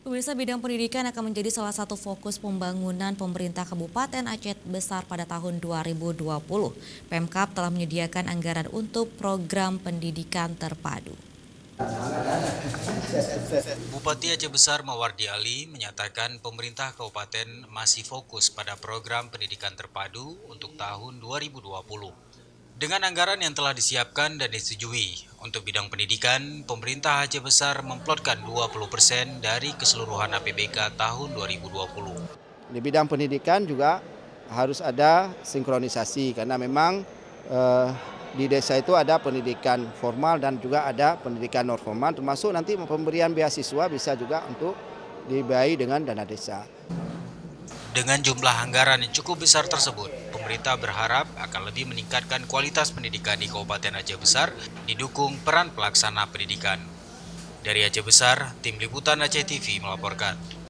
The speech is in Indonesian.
Pemirsa, bidang pendidikan akan menjadi salah satu fokus pembangunan pemerintah Kabupaten Aceh Besar pada tahun 2020. Pemkab telah menyediakan anggaran untuk program pendidikan terpadu. Bupati Aceh Besar Mawardi Ali menyatakan pemerintah kabupaten masih fokus pada program pendidikan terpadu untuk tahun 2020. Dengan anggaran yang telah disiapkan dan disetujui, untuk bidang pendidikan, pemerintah Aceh Besar memplotkan 20% dari keseluruhan APBK tahun 2020. Di bidang pendidikan juga harus ada sinkronisasi karena memang eh, di desa itu ada pendidikan formal dan juga ada pendidikan non formal, termasuk nanti pemberian beasiswa bisa juga untuk dibiayai dengan dana desa. Dengan jumlah anggaran yang cukup besar tersebut, pemerintah berharap akan lebih meningkatkan kualitas pendidikan di Kabupaten Aceh Besar, didukung peran pelaksana pendidikan. Dari Aceh Besar, Tim Liputan Aceh TV melaporkan.